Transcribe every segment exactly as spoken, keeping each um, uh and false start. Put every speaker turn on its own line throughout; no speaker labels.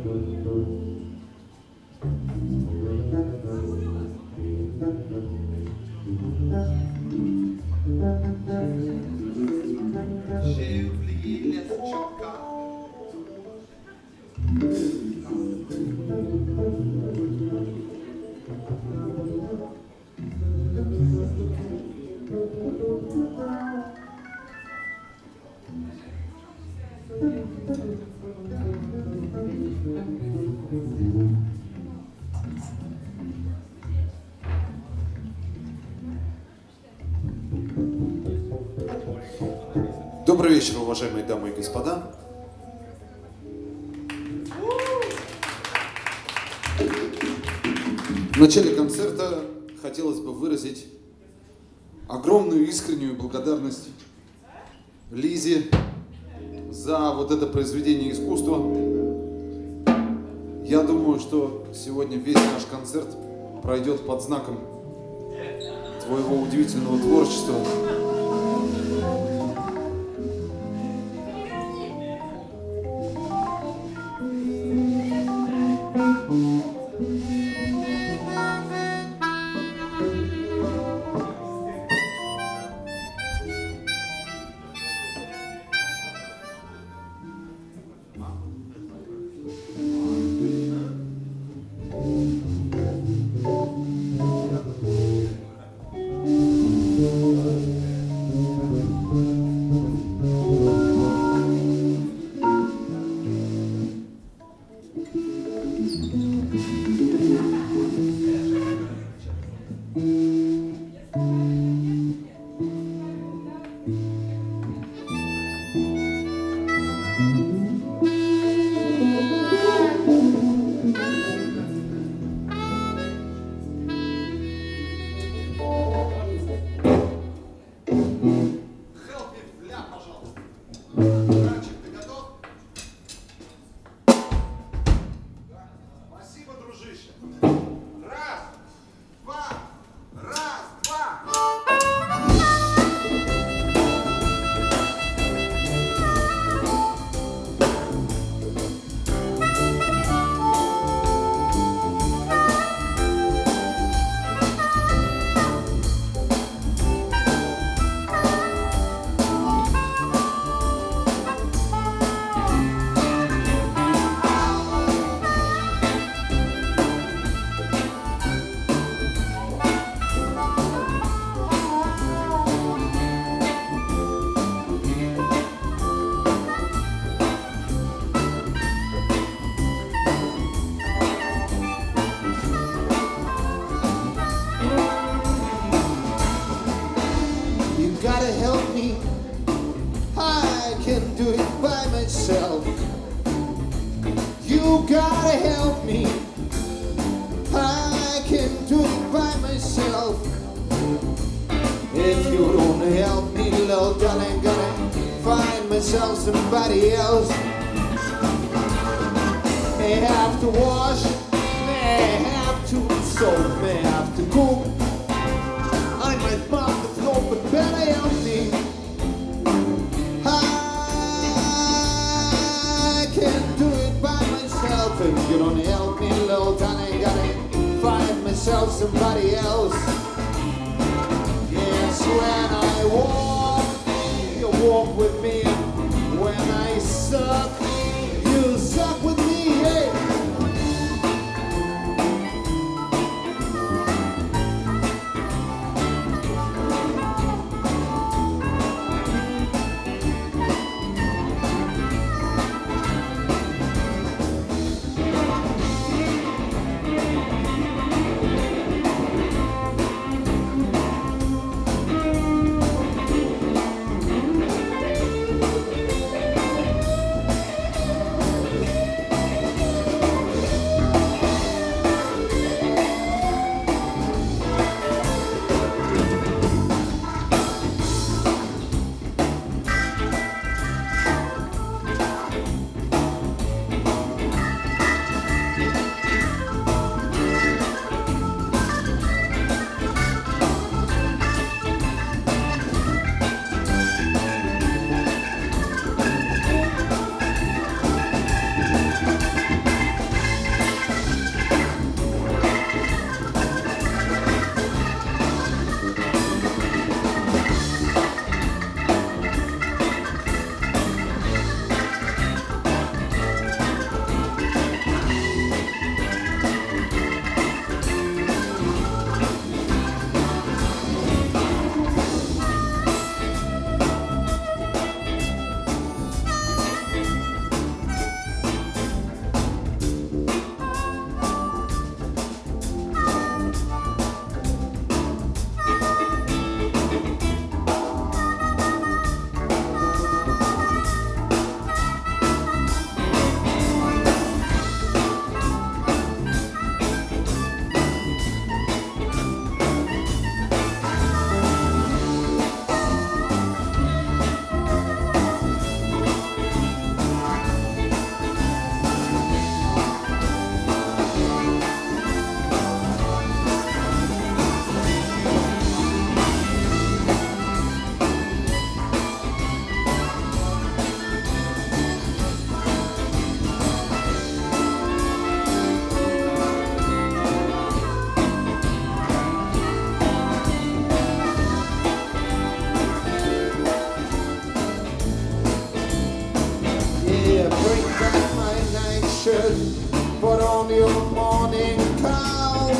Добрый вечер, уважаемые дамы и господа. В начале концерта хотелось бы выразить огромную искреннюю благодарность Лизе за вот это произведение искусства. Я думаю, что сегодня весь наш концерт пройдет под знаком твоего удивительного творчества. You gotta help me. I can do it by myself. If you don't help me, little darling, gonna find myself somebody else. May have to wash, may have to soap, may have to cook. I might mop the floor, but better help me. I can do it by myself. If you don't help me, little darling, gotta find myself somebody else. Yes, when I walk, you walk with me. When I suck, you suck with me. Hey. shirt, put on your morning cowl.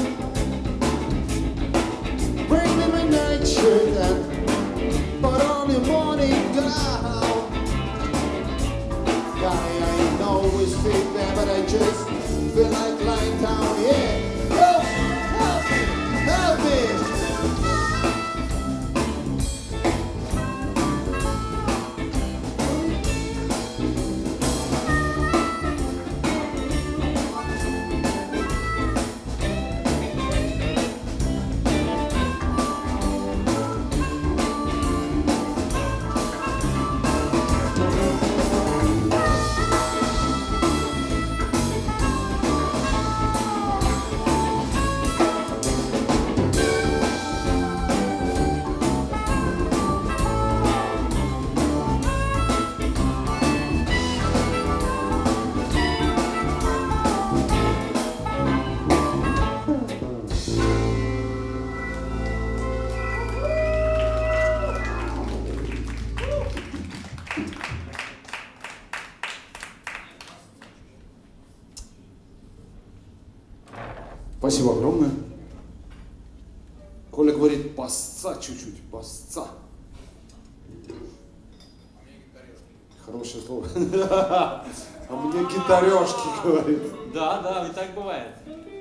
Bring me my nightshirt and put on your morning gown. God, I ain't always fit there, but I just feel like lying down, yeah. Help, help me, help me. Спасибо огромное. Коля говорит, басца чуть-чуть, басца. Хорошее слово. А мне гитарешки говорит.
Да, да, и так бывает.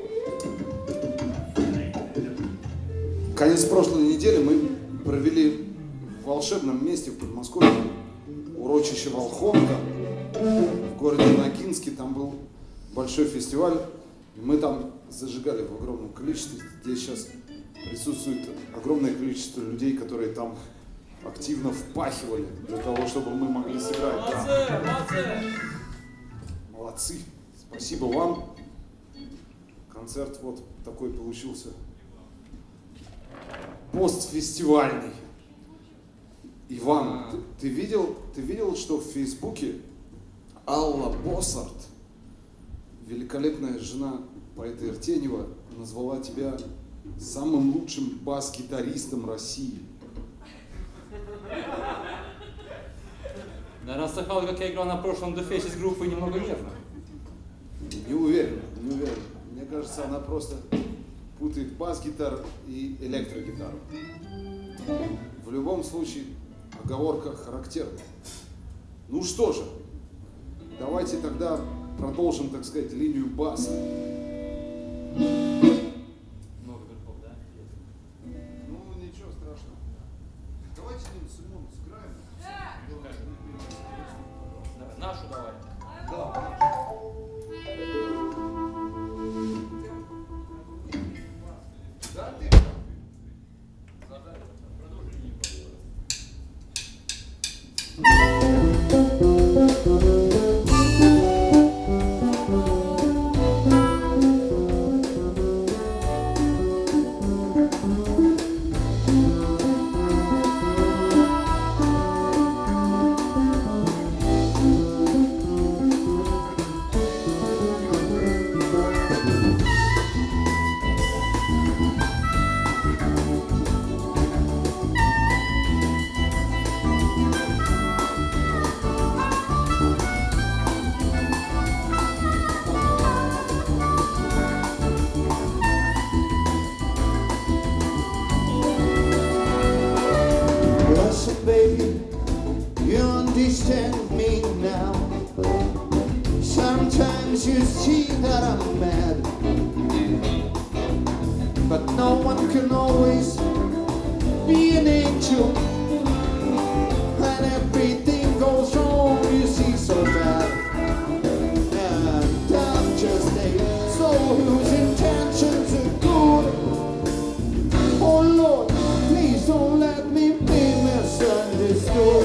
Конец прошлой недели мы провели в волшебном месте в Подмосковье, урочище Волхонка, в городе Ногинске. Там был большой фестиваль. И мы там зажигали в огромном количестве. Здесь сейчас присутствует огромное количество людей, которые там активно впахивали для того, чтобы мы могли сыграть.
Молодцы,
Да.
молодцы!
Молодцы! Спасибо вам. Концерт вот такой получился. Постфестивальный. Иван, ты, ты видел, ты видел, что в Фейсбуке Алла Боссарт, великолепная жена поэта Иртенева, назвала тебя самым лучшим бас-гитаристом России.
Наверное, слыхал, как я играл на прошлом дефесе с группой «Немного нервно».
Не уверен, не уверен. Мне кажется, она просто путает бас-гитар и электрогитару. В любом случае, оговорка характерная. Ну что же, давайте тогда продолжим, так сказать, линию баса.
Много группов, да?
Ну, ничего страшного. Давайте Симон сыграем.
Давай, нашу давай.
Да. Да, ты.
Продолжи линию.
Baby, you understand me now. Sometimes you see that I'm mad, but no one can always be an angel. And everything goes wrong, you see, so bad. And I'm just a soul whose intentions are good. Oh Lord, please don't let me be misunderstood.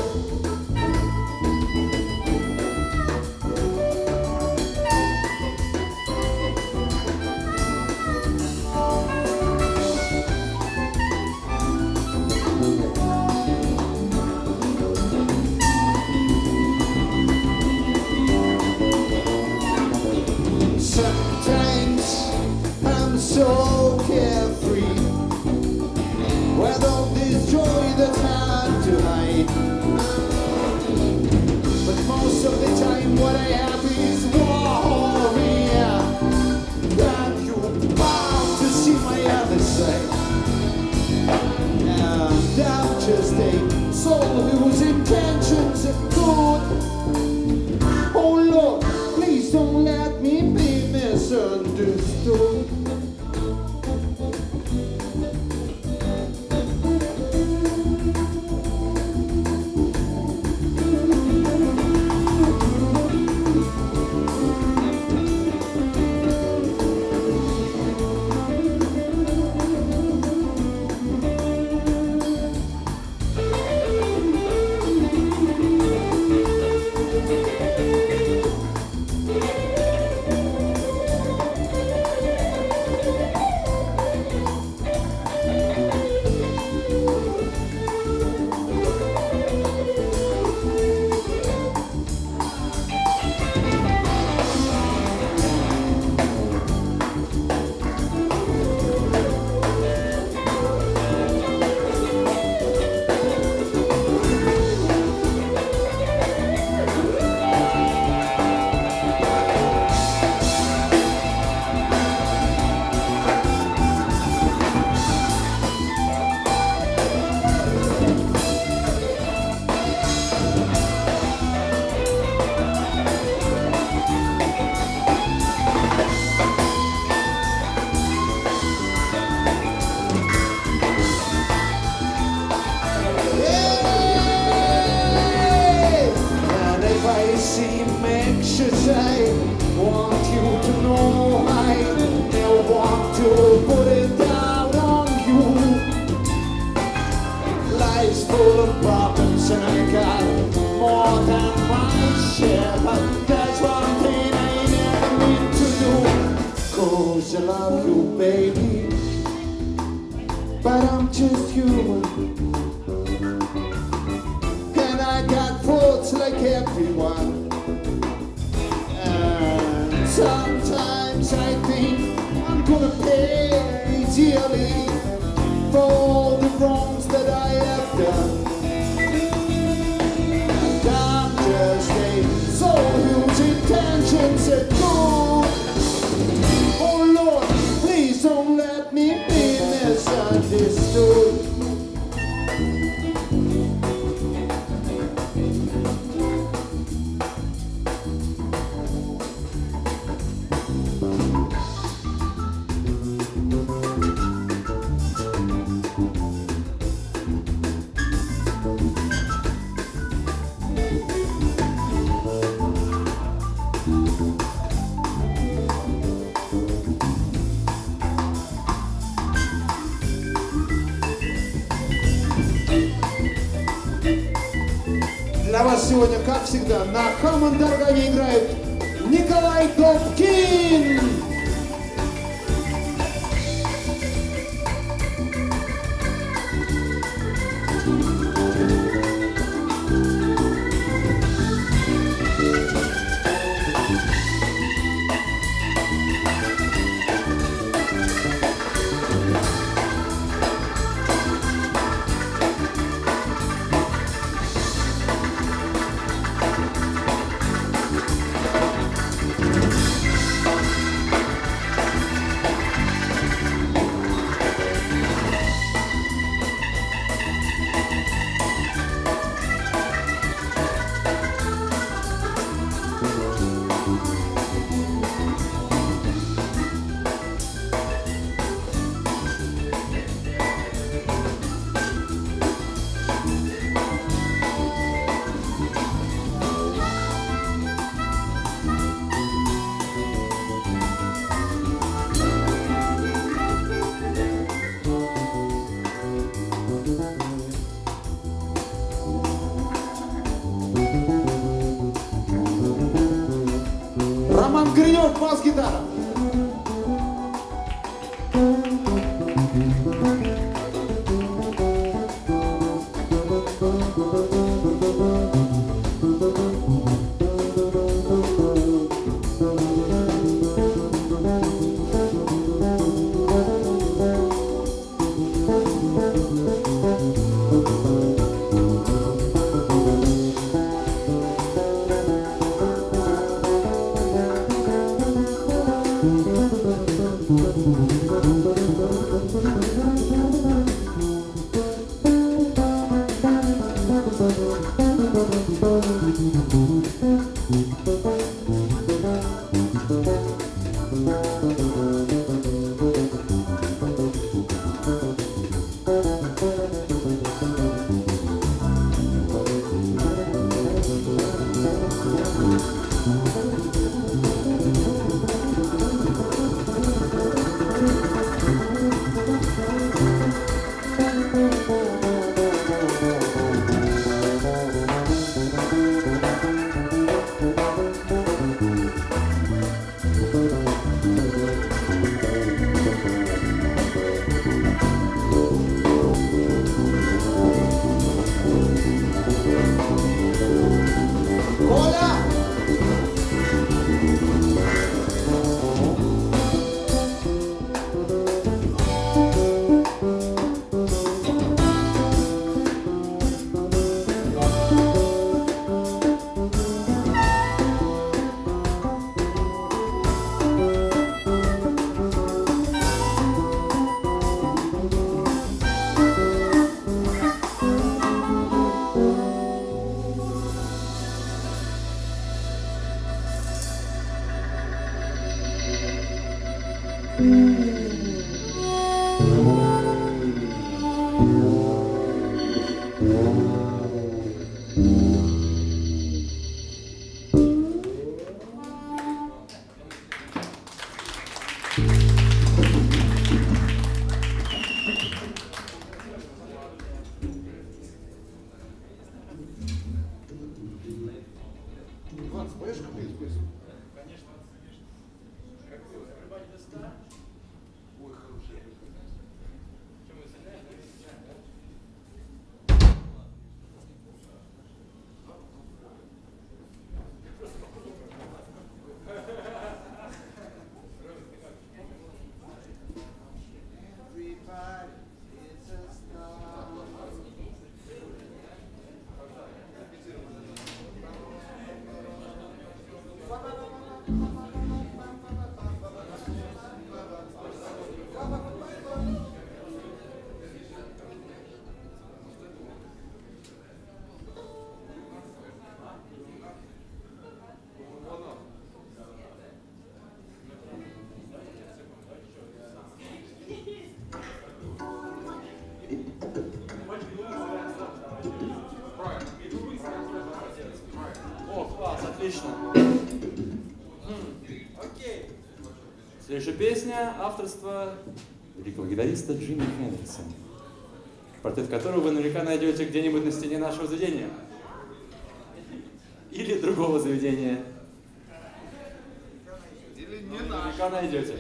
Sometimes I'm so carefree, with all this joy that's hard to hide. But most of the time what I have is war. understood. Seem anxious, I want you to know I never want to put it down on you. Life's full of problems and I got more than my share, but that's one thing I never mean to do. Cause I love you, baby, but I'm just human. And I got faults like everyone. And sometimes I think I'm gonna pay dearly for all the wrongs that I have done. And I'm just a soul whose intentions are good. Oh Lord, please don't let me be misunderstood. Для вас сегодня, как всегда, на хаммонд-органе играет Николай Добкин. Роман Гринев, бас-гитара. Thank you. Иван, споешь какую-нибудь песню? Ой, хорошая песня.
О, класс, отлично. Окей. Следующая песня авторства великого гитариста Джимми Хендрикса, портрет которого вы наверняка найдете где-нибудь на стене нашего заведения. Или другого заведения.
Или не
Наверняка найдете.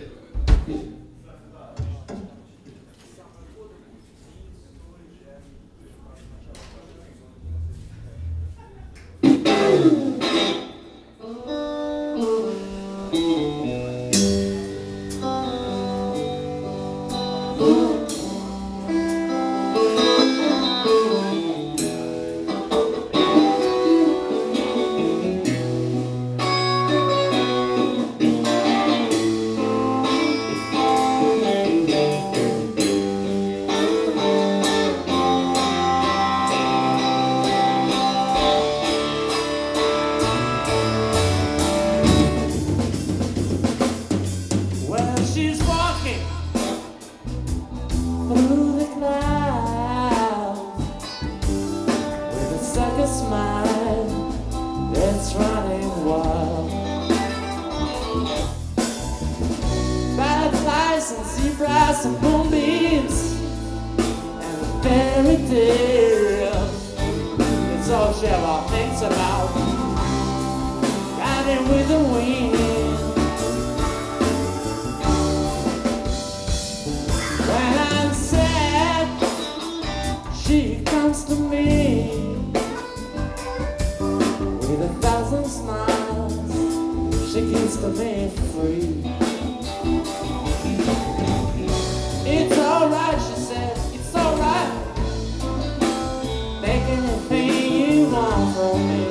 Some moonbeams and fairy tales. It's all Sherlock thinks about, riding with the wind. When I'm sad, she comes to me with a thousand smiles. She gives to me free. It's alright, she said, it's alright. Take anything you want from me.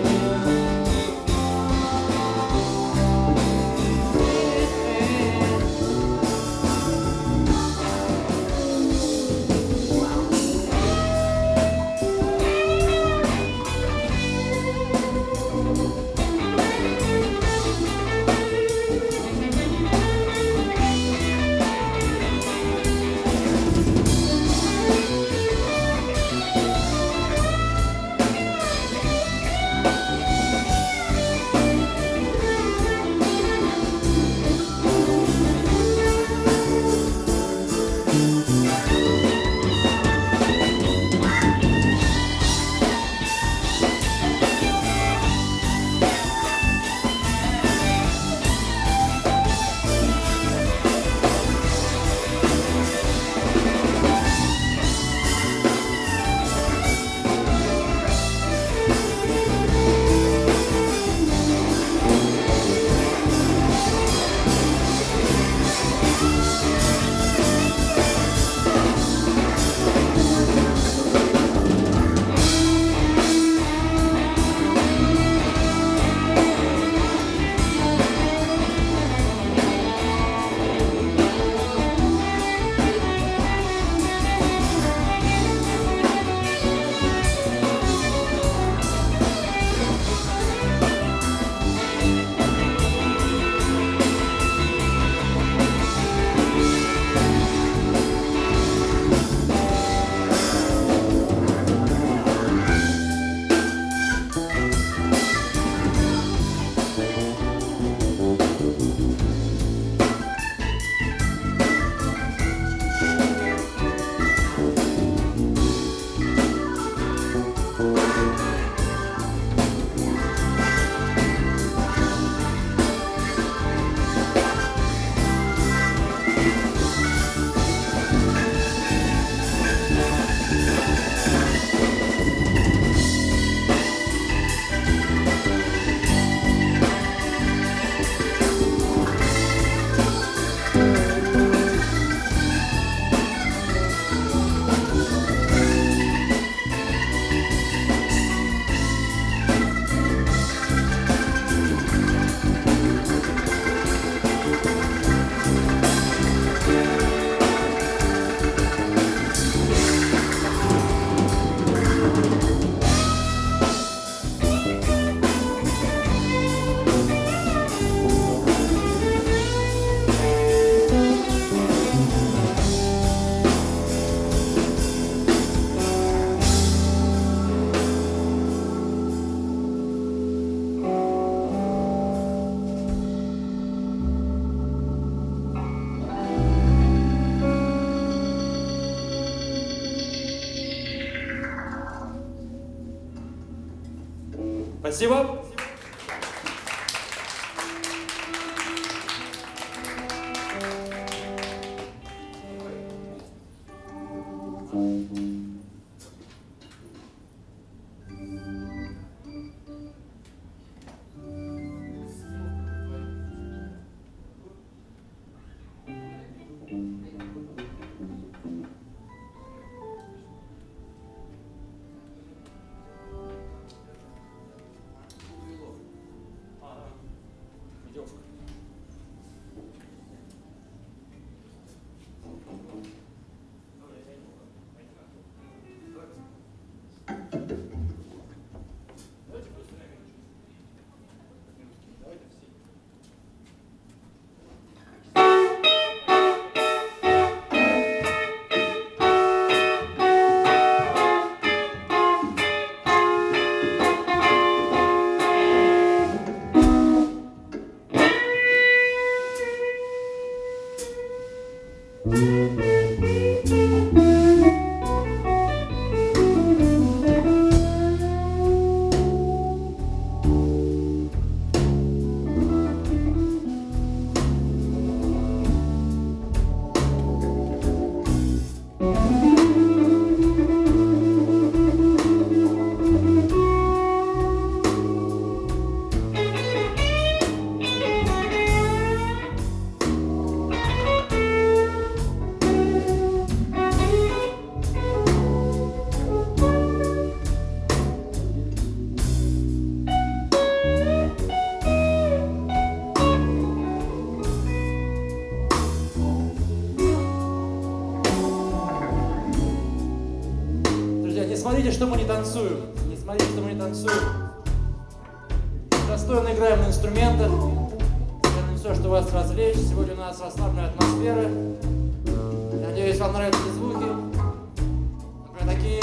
Спасибо. Что мы не танцуем. Не смотрите, что мы не танцуем. Достойно играем на инструментах. Делаем все, что вас развлечь. Сегодня у нас расслабленная атмосфера. Надеюсь, вам нравятся эти звуки. Например, такие.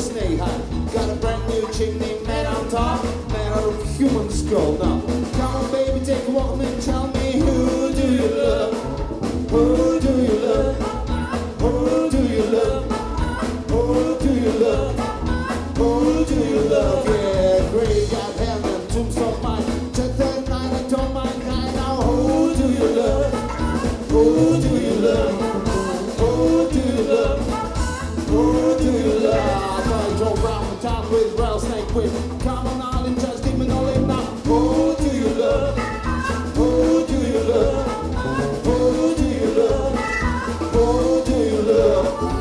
snake hat. Got a brand new chimney made on top, made out of human skull. Now, come on, baby, take a walk and tell me who do you love? Who do you love? Who do you love? Who do you love? Who do you love? Yeah, great God, hell and tombstone mine. Just that night I don't mind kind. Now, who do you love? Who do you love? Who do you love? Who do you love? I drove round the town with rattlesnake whip. Come on, all in just demon all in now. Who do you love? Who do you love? Who do you love? Who do you love?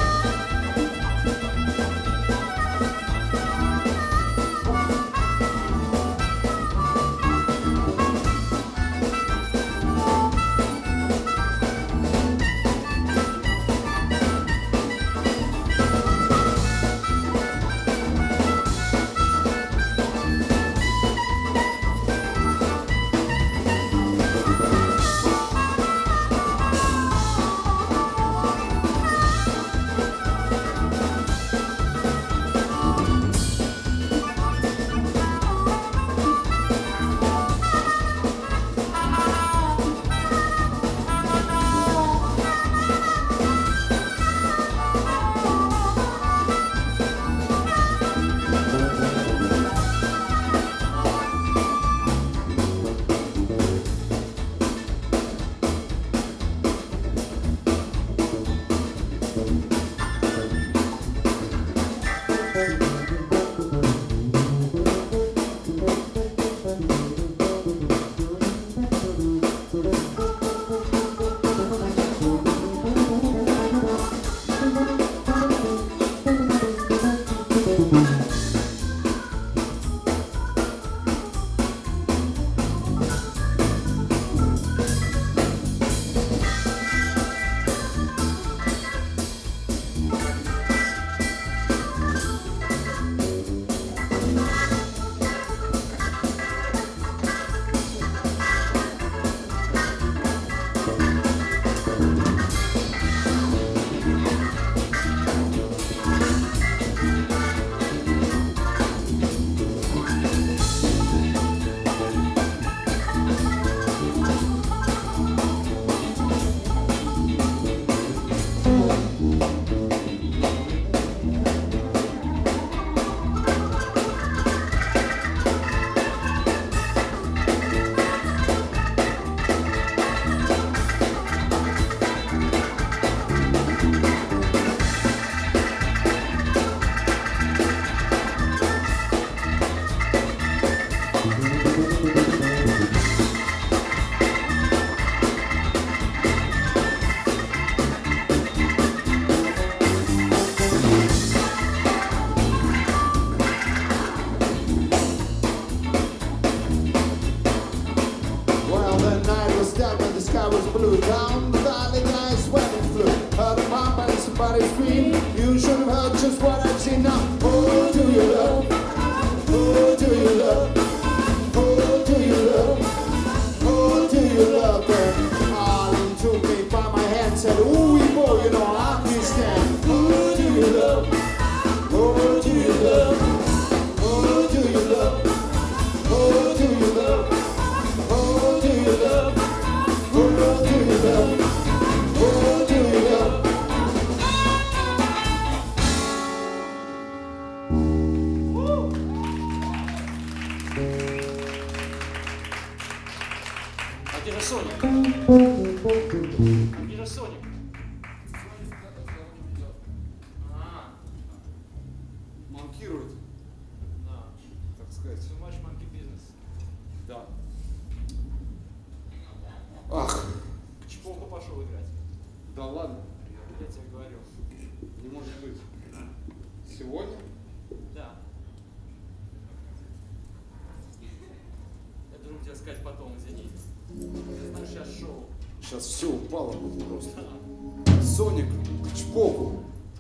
Сейчас все упало будет просто. Соник, к чпоку.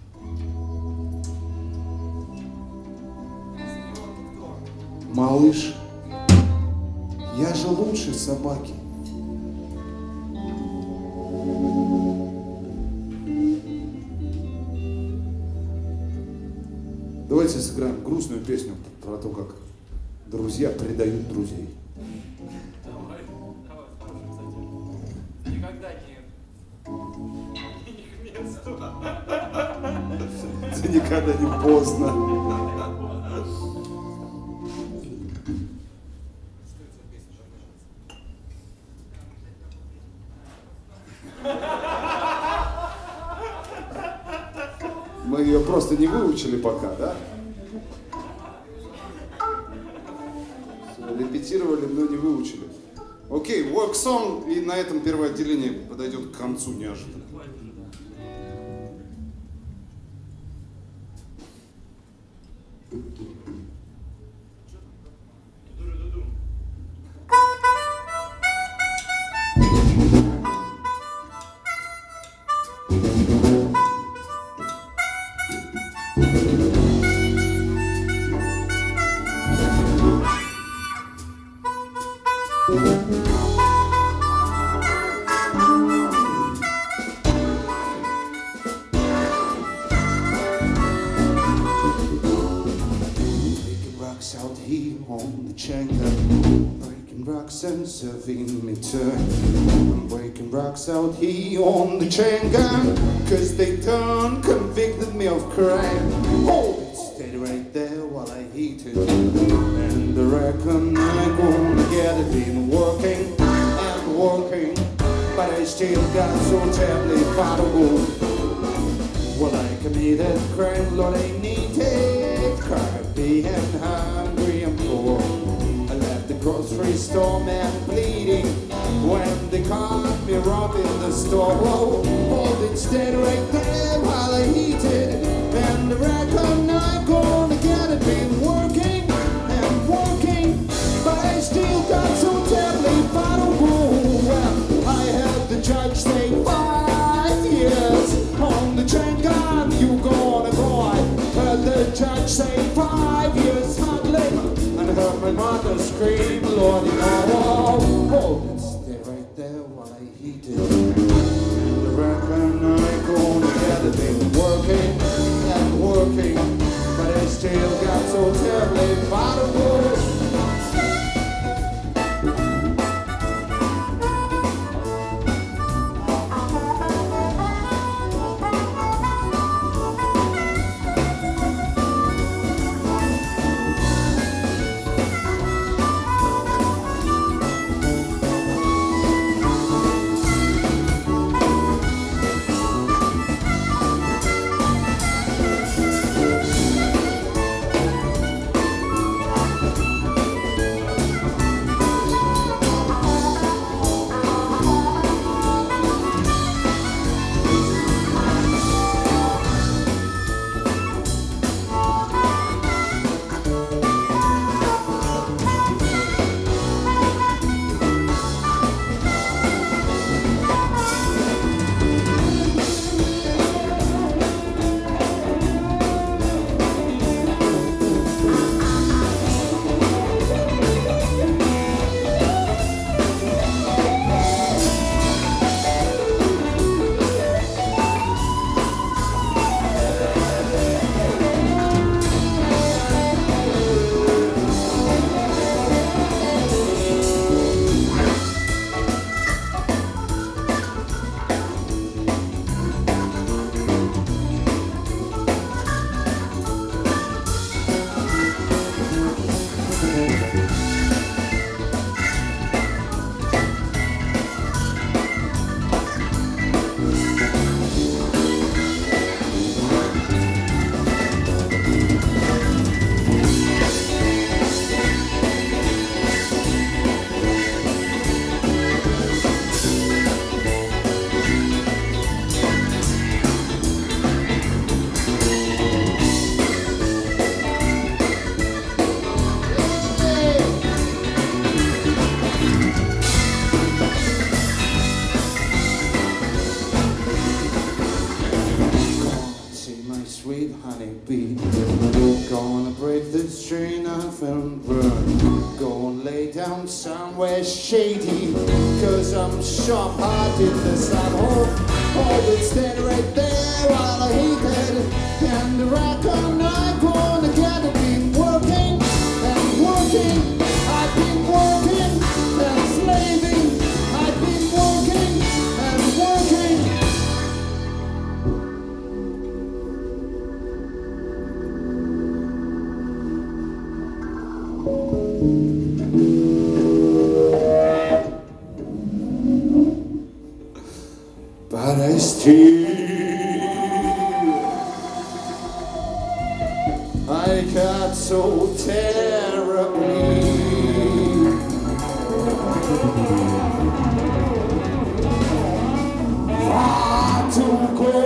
Малыш, я же лучше собаки. Давайте сыграем грустную песню про то, как друзья предают друзей.
Давай, давай, хорошо, кстати. Никогда не... не к месту.
Это никогда не поздно. Мы ее просто не выучили пока, да? Репетировали, но не выучили. Окей, work song, и на этом первое отделение подойдет к концу неожиданно. And serving me turn. I'm breaking rocks out here on the chain gun, cause they done convicted me of crime. Hold it steady right there while I heat it, and I reckon I'm gonna get it. Been working and working, but I still got so terribly far to go. Well, I committed crime, Lord, I need it. Cried being hungry and poor. Grocery store man bleeding when they caught me robbing the store. Whoa, hold it steady right there while I eat it, and I reckon I'm gonna get it. Been working and working, but I still got so terribly far to go. Well, I heard the judge say five years on the chain gun, you gonna go. I heard the judge say five years hard labor. I heard my mother scream, Lord, you know, hold it, stay right there while I eat it. And I reckon I'm gonna get it. Been working and working, but I still got so terribly far to go. Honeybee, gonna break this chain off and run. Gonna lay down somewhere shady, cause I'm sharp-hearted this I'm home. Hold it steady right there while I hate it, and I reckon I'm gonna get but I still I got so terribly far to go.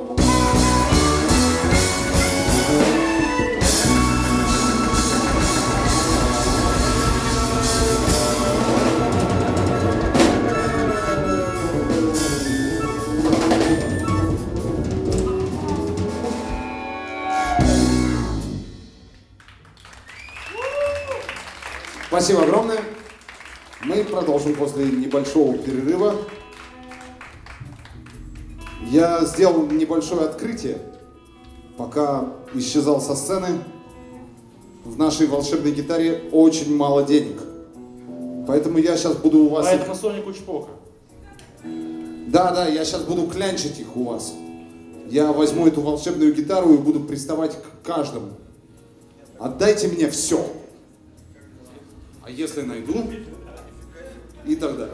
Спасибо огромное. Мы продолжим после небольшого перерыва. Я сделал небольшое открытие. Пока исчезал со сцены, в нашей волшебной гитаре очень мало денег. Поэтому я сейчас буду у вас...
Поэтому Соник Учпока.
Да, да, я сейчас буду клянчить их у вас. Я возьму эту волшебную гитару и буду приставать к каждому. Отдайте мне все. А если найду? И так далее.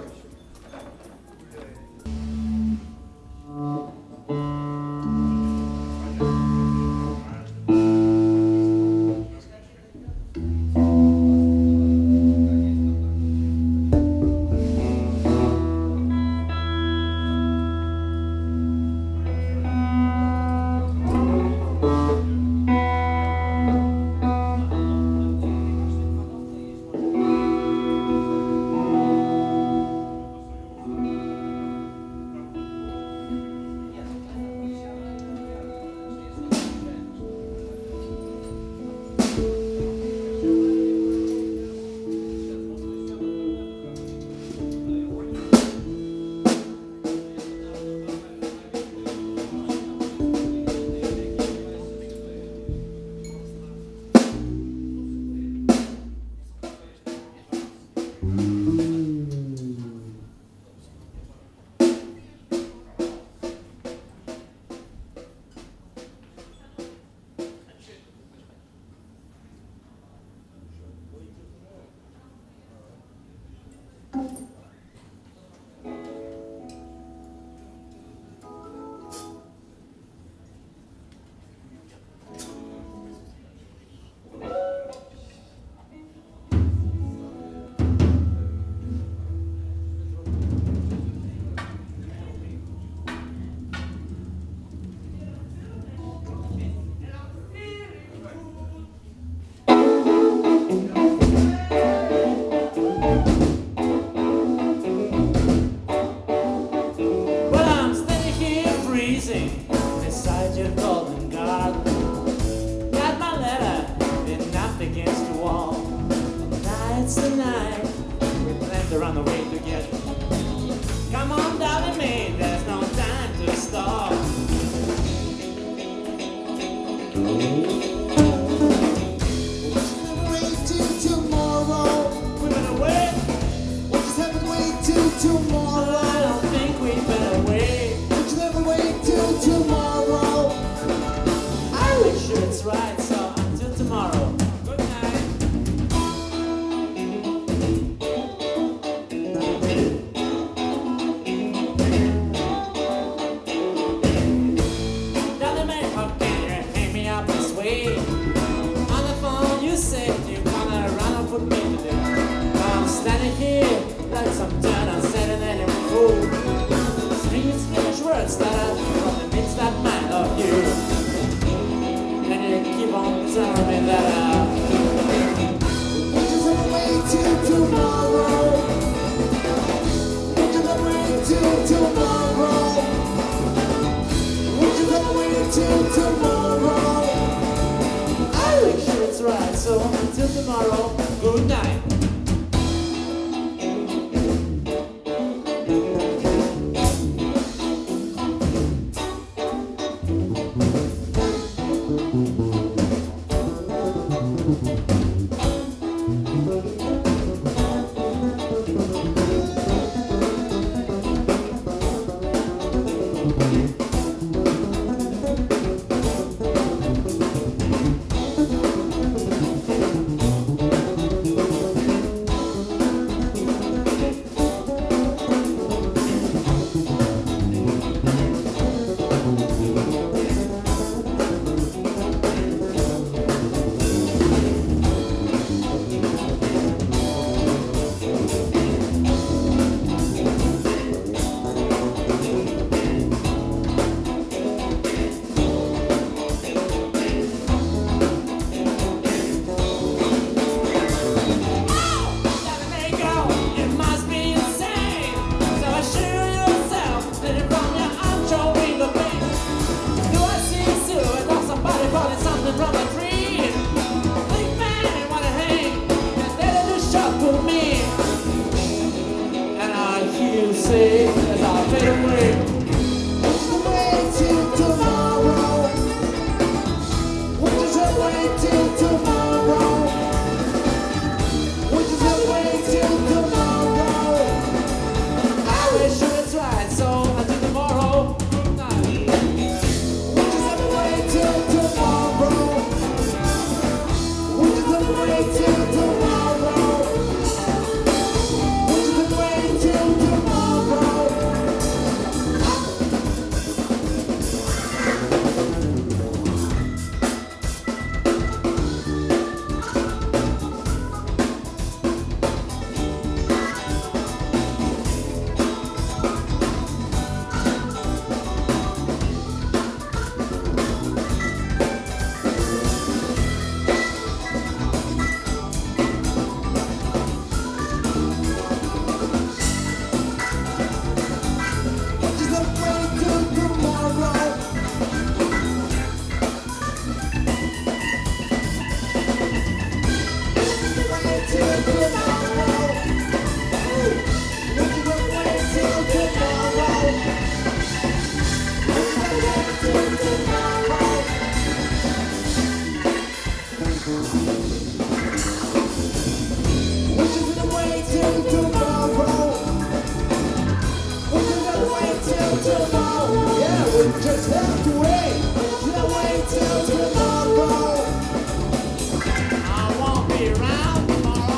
fade away.
Which is the way till tomorrow. Which is the way till tomorrow. Which is the way till tomorrow.
I wish you was right, so until tomorrow. Good night.
Which is the way till tomorrow. Which is the way till tomorrow. Which is the way till tomorrow. Which is the way till tomorrow. Way till tomorrow. Which is the way till tomorrow. Which is the way till tomorrow. Which is the way till tomorrow. Which is the way till tomorrow. Yeah, we just have to wait. Which is the way till tomorrow.
I won't be around tomorrow.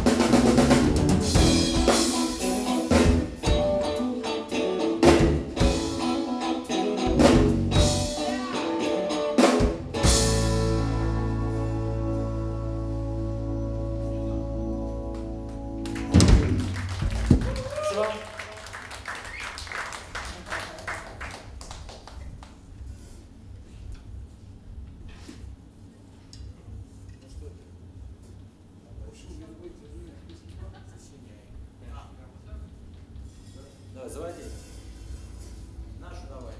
Спасибо. Давай, заводи. Нашу давай.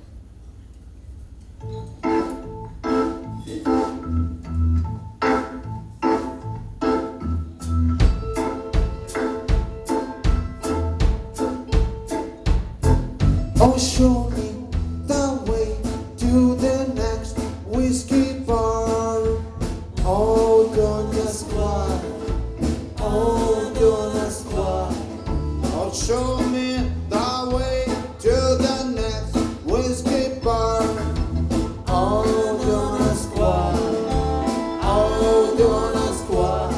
Oh, show me the way to the next whiskey bar. Oh, Dona Squad. Oh, Dona Squad. Oh, show me the way to the next whiskey bar. Oh, Dona Squad. Oh, Dona Squad.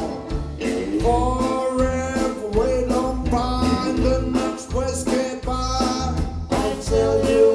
Forever, way long by the next whiskey bar. I tell you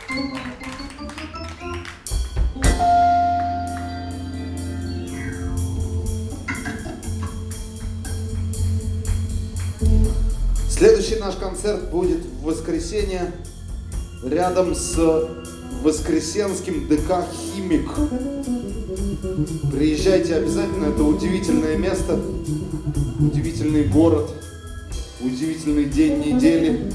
Следующий наш концерт будет в воскресенье рядом с Воскресенским ДК «Химик». Приезжайте обязательно, это удивительное место, удивительный город, удивительный день недели.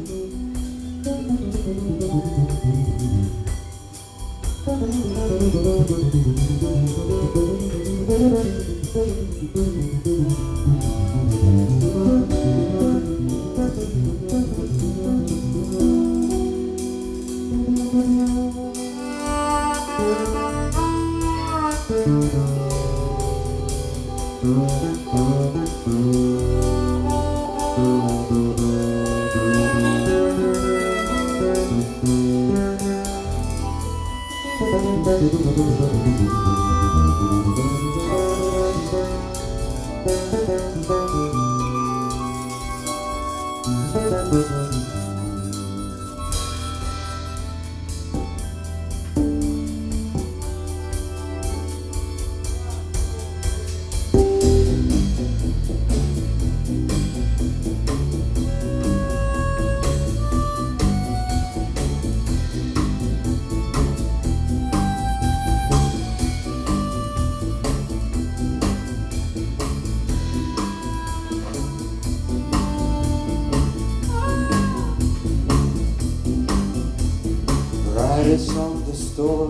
Riders on the storm,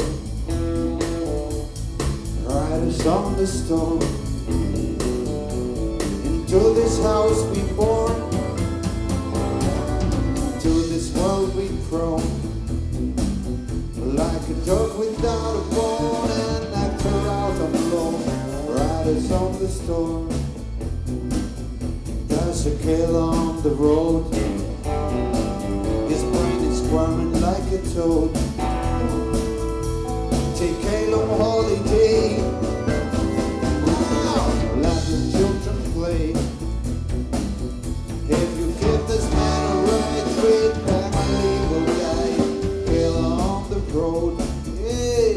riders on the storm. Into this house we born, to this world we thrown. Like a dog without a bone, an actor out on loan. Riders on the storm. There's a killer on the road. His brain is squirming like a toad. Take a long holiday. Let the children play. If you give this man a right treat, family will die. Killer on the road. Hey.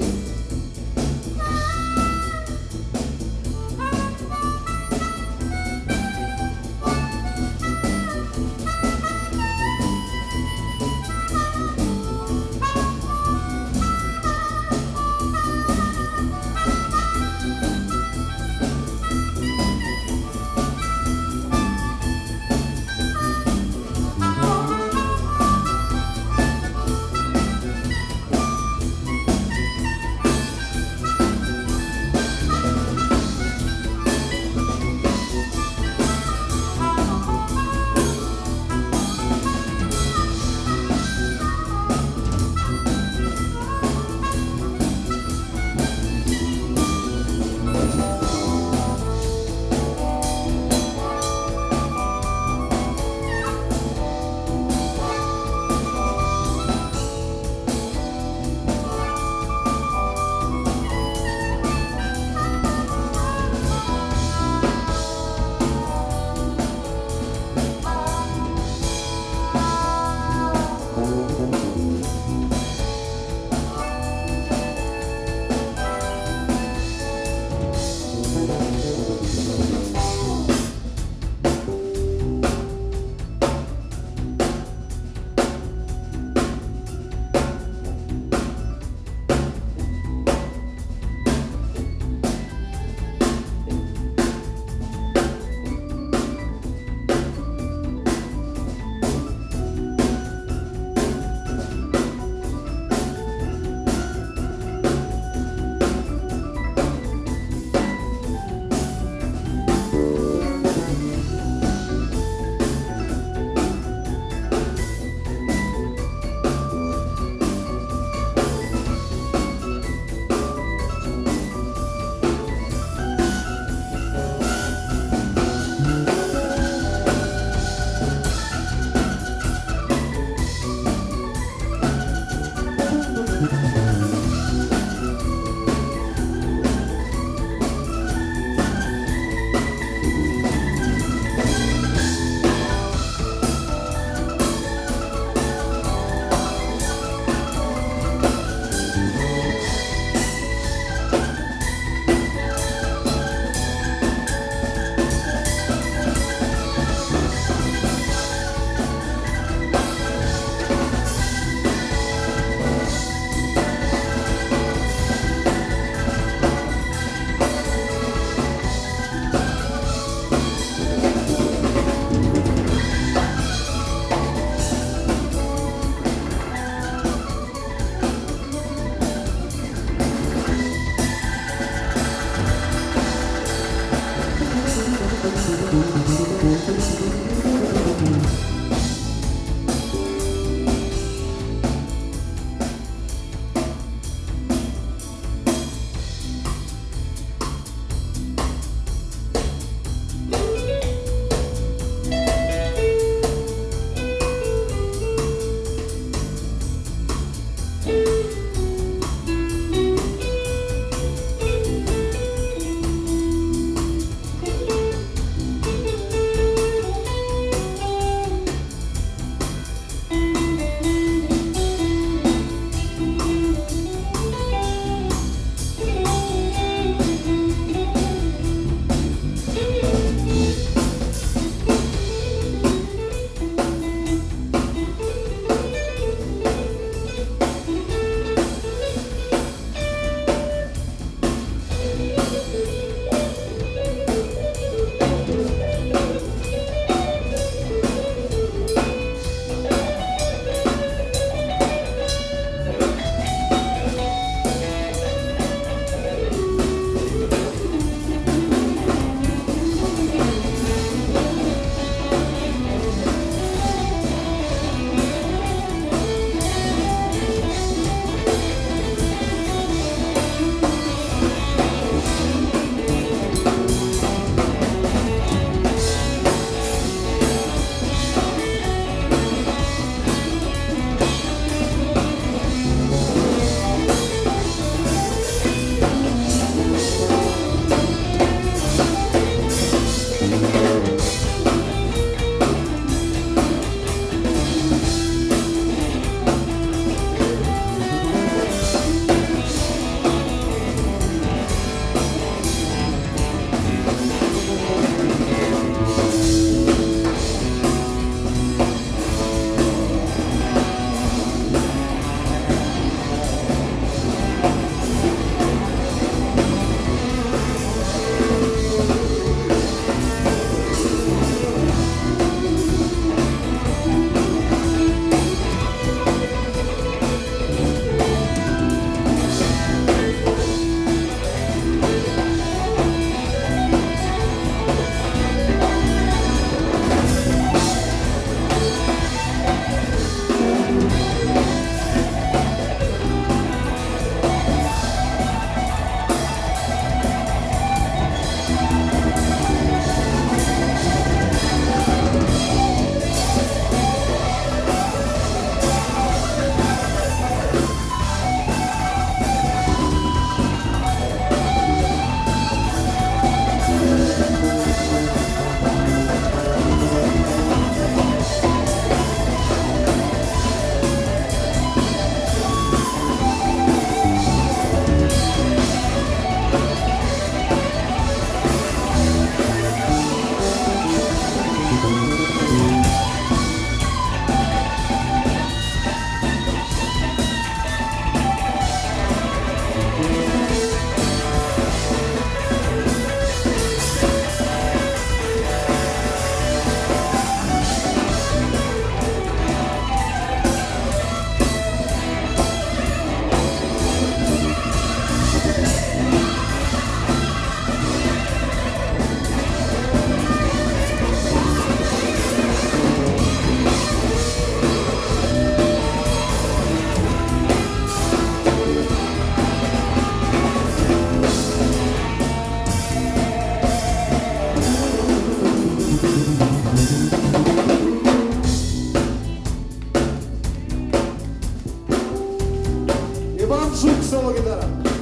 Роман Жук, соло-гитара.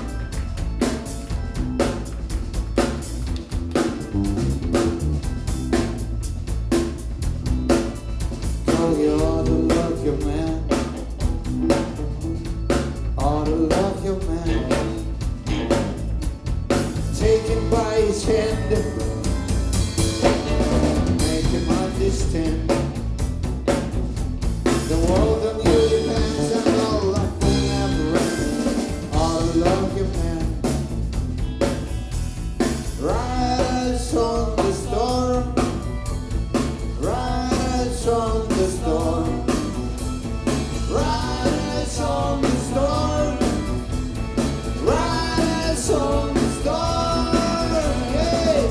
Girl, you ought to love your man. Ought to love your man. Take him by his hand. Make him understand. The world on you depends and all life will never end. Ought to love your man. Ride us on the storm. Ride us on the storm. Ride us on the storm. Ride us on the storm. Yeah.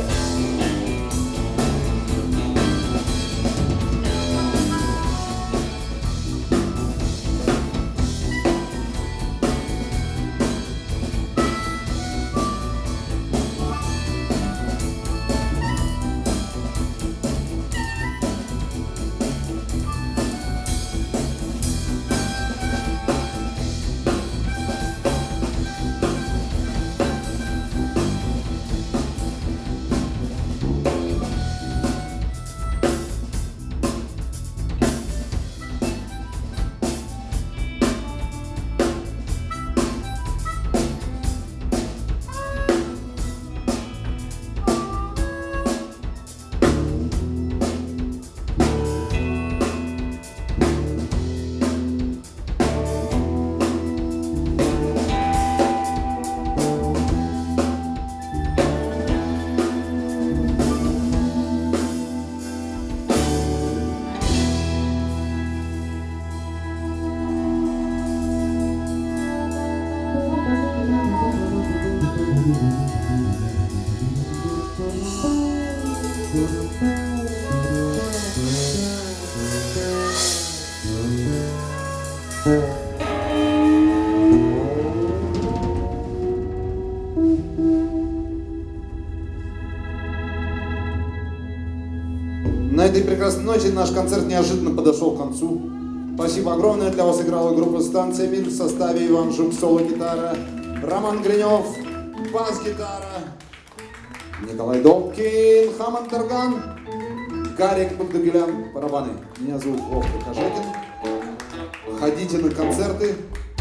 На этой прекрасной ноте наш концерт неожиданно подошел к концу. Спасибо огромное. Для вас играла группа «Станция Мир» в составе Иван Жук, соло-гитара, Роман Гринев, бас-гитара, Николай Добкин, хаммонд-орган, Гарик Багдагелян, барабаны. Меня зовут Вовка Кожакин. Ходите на концерты.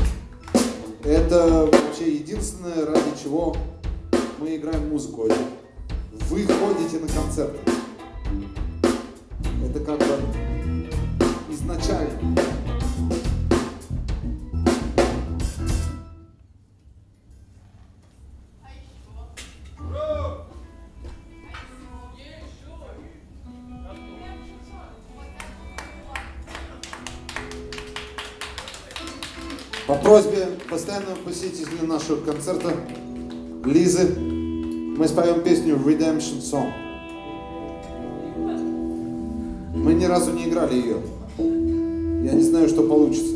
Это вообще единственное, ради чего мы играем музыку. Вы ходите на концерты. Это как бы изначально. По просьбе постоянного посетителя нашего концерта Лизы мы споем песню Redemption Song. Мы ни разу не играли ее. Я не знаю, что получится.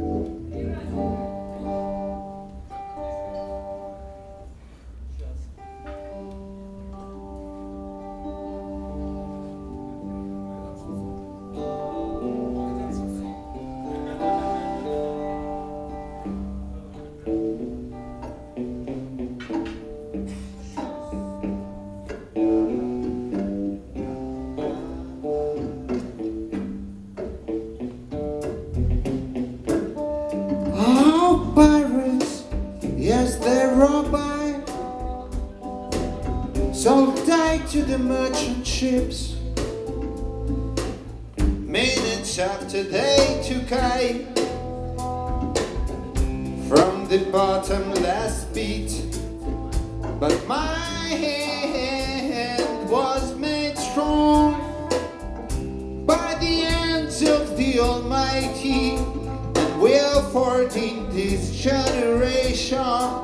Sold tied to the merchant ships. Minutes after they took I from the bottomless pit, but my hand was made strong by the hands of the Almighty, and we're forth in this generation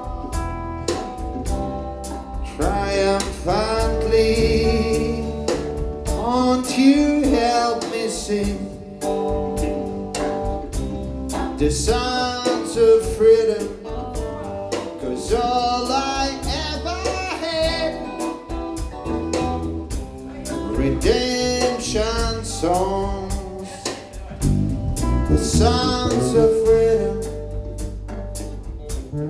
triumphantly. Won't you help me sing the songs of freedom? 'Cause all I ever had, redemption songs, the songs of freedom.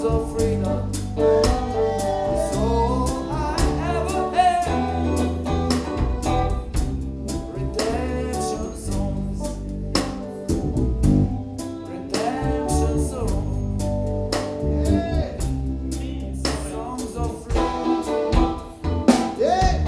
of freedom is all I ever had. Redemption songs, redemption songs, songs of freedom.
Yeah.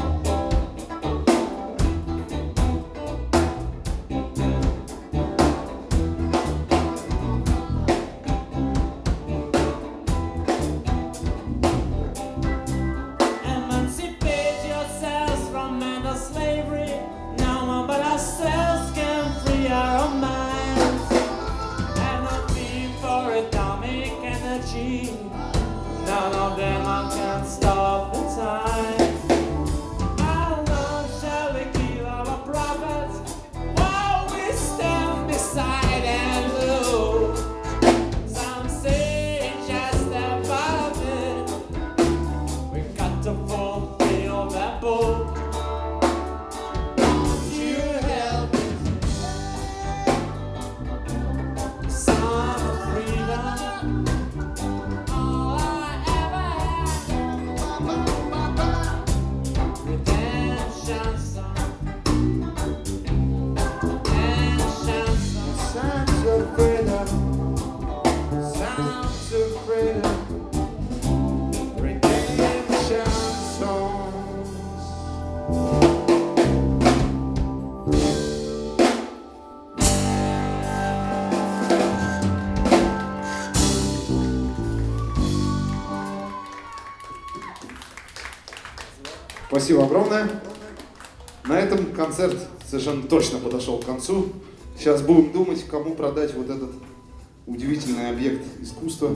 Emancipate yourselves from mental slavery. No one but ourselves can free our minds. And not be for atomic energy. None of them can stop the time. How long shall we kill our prophets while we stand beside and look? Some say just about it. We got to fulfill that book. Won't you help me? Son of freedom, all I ever had. Redemption song, redemption song.
Sounds of freedom. Sounds of freedom. Redemption songs. Спасибо огромное. На этом концерт совершенно точно подошел к концу. Сейчас будем думать, кому продать вот этот удивительный объект искусства.